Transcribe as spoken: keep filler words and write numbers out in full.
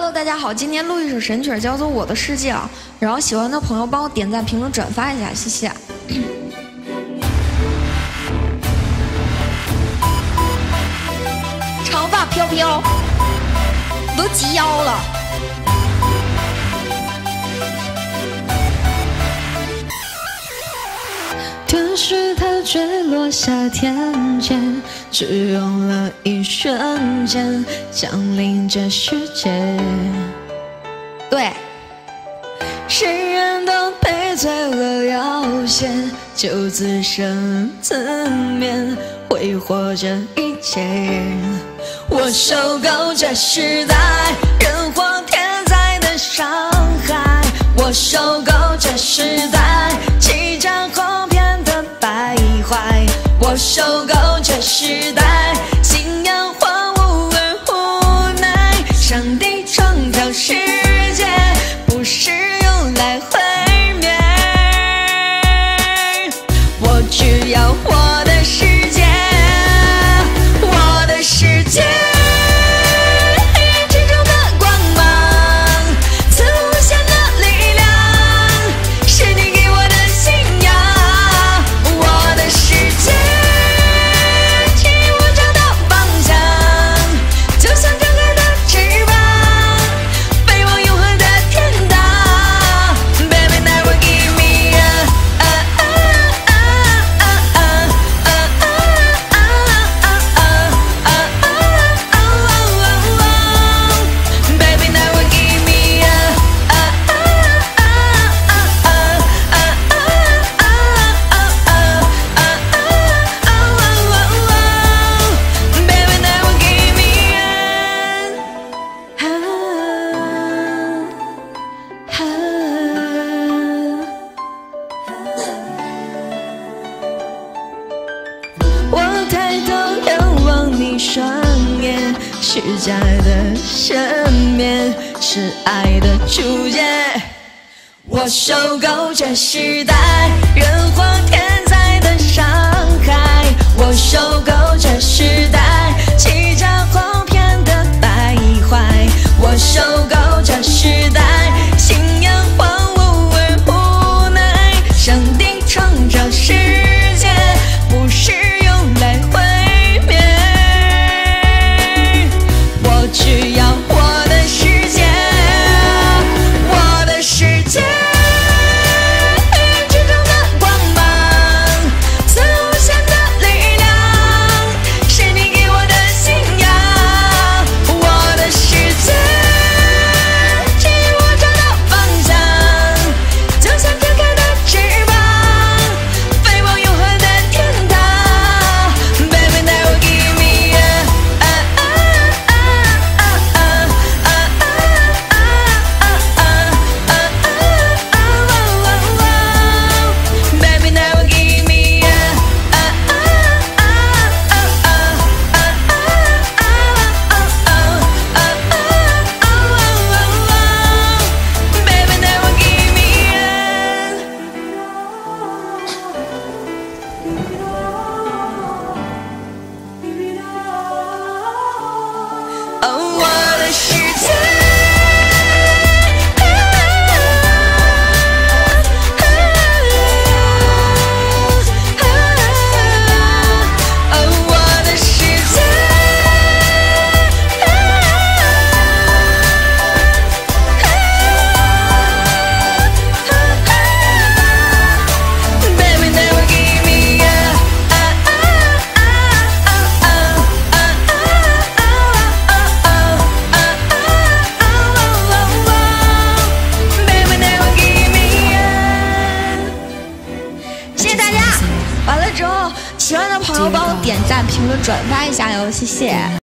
Hello， 大家好，今天录一首神曲，叫做《我的世界》啊，然后喜欢的朋友帮我点赞、评论、转发一下，谢谢。长发飘飘，都及腰了。 天使它坠落下天间，只用了一瞬间，降临这世界。 对， 世人都被罪恶要挟，就自生自灭，挥霍这一切。我受够这时代人祸天灾的伤害，我受够这时代欺诈哄骗的败坏，我受够这时代信仰荒芜而无奈。上帝创造世界不是用来毁灭，我只要我的世界，我的世界。我抬头仰望你双眼，是假的赦免，是爱的注解。我受够这时代人祸天灾的伤害，我受够这时代欺诈哄骗的败坏，我受够这时代信仰荒芜而无奈。上帝创造世界不是来毁灭，我只要我的世界，我的世界。宇宙中的光芒，赐无限的力量，是你给我的信仰。我的世界，指引我找到方向，就像展开的翅膀，飞往永恒的天堂。 完了之后，喜欢的朋友帮我点赞、评论、转发一下哟，谢谢。